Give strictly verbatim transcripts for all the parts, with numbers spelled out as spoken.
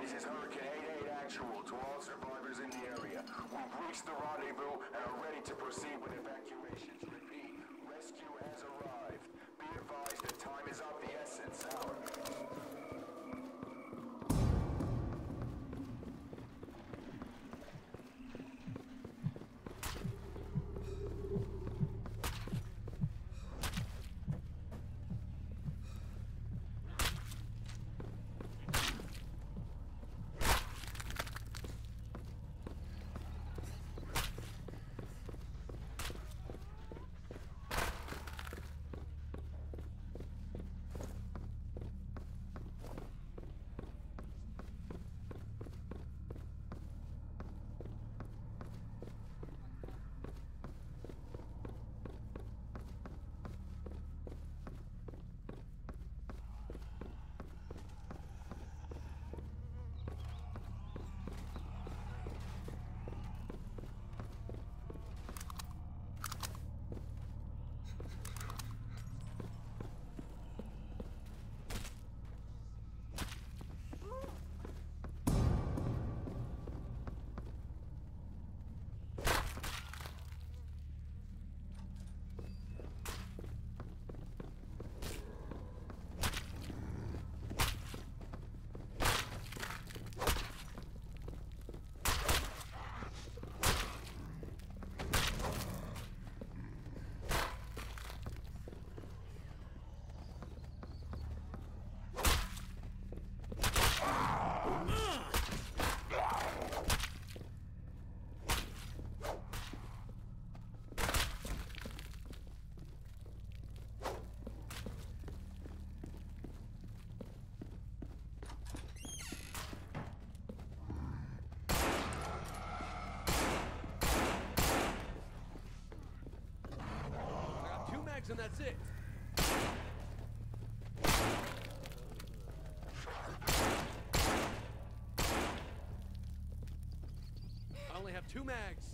This is Hurricane eight eight Actual to all survivors in the area. We've reached the rendezvous and are ready to proceed with evacuations. Repeat, rescue has arrived. Be advised that time is of the essence. Out. And that's it. I only have two mags.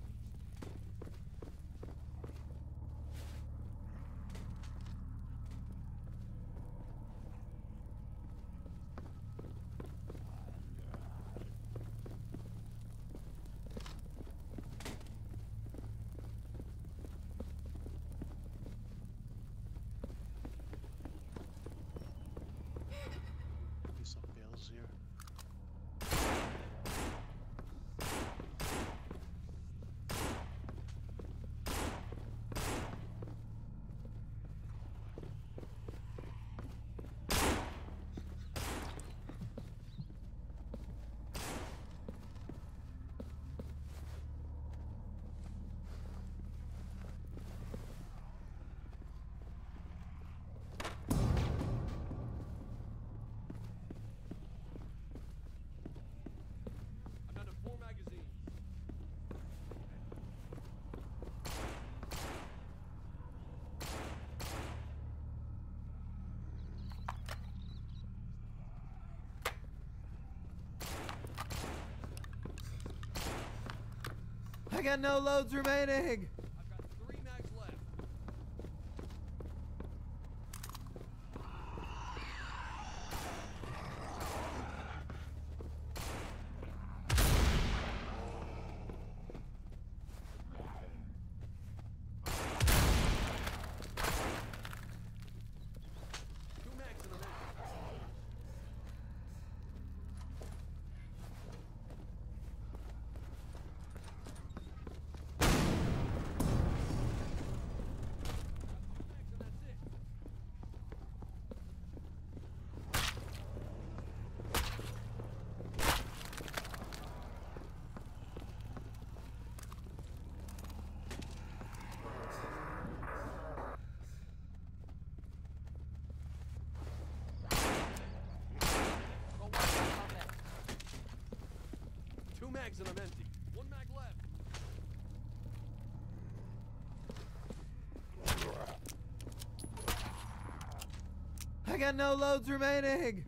I got no loads remaining. I've got three mags left. Two mags in a minute. Two mags and I'm empty. One mag left. I got no loads remaining.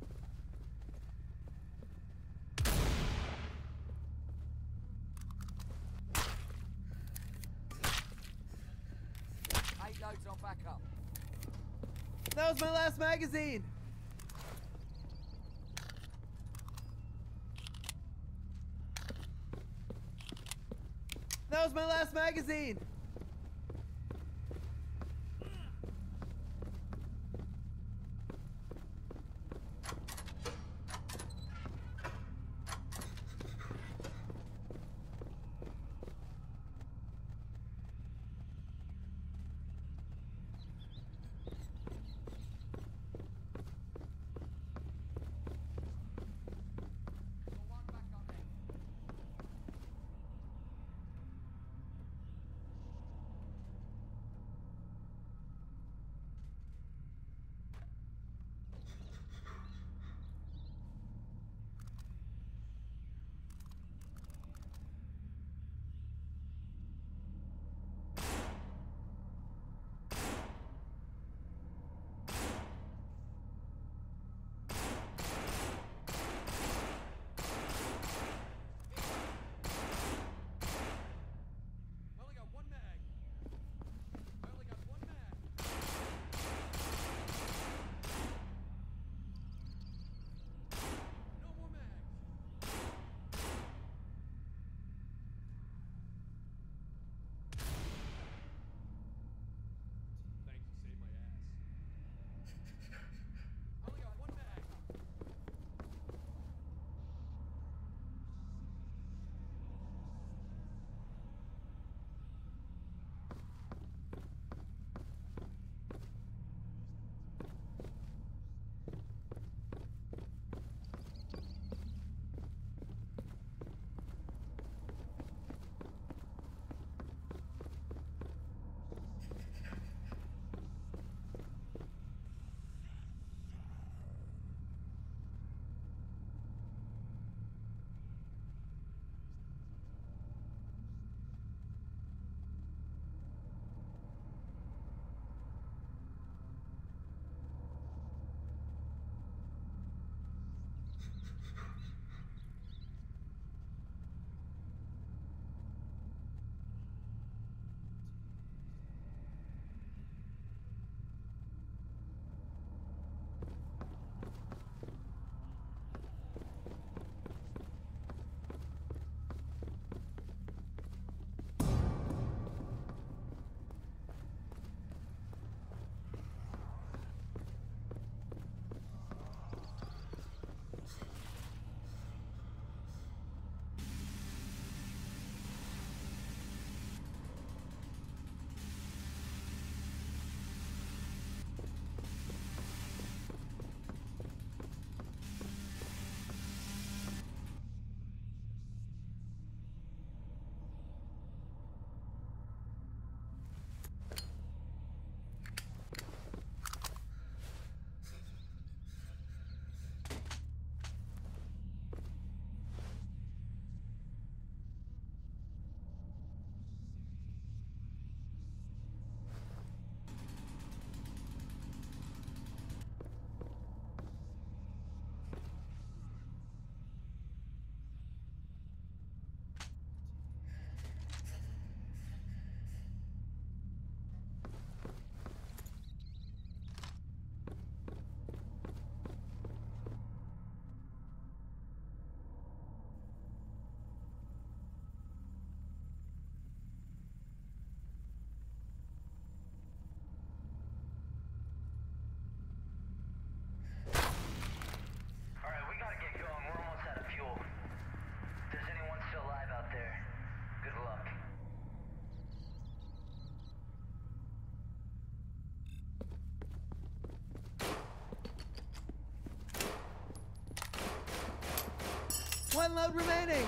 Eight loads on backup. That was my last magazine. That was my last magazine! I only got one mag. I only got one mag. No more mags. Thanks, you saved my ass. I only got one mag. One load remaining!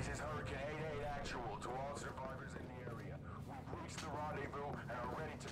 This is Hurricane eight eight Actual to all survivors in the area. We've reached the rendezvous and are ready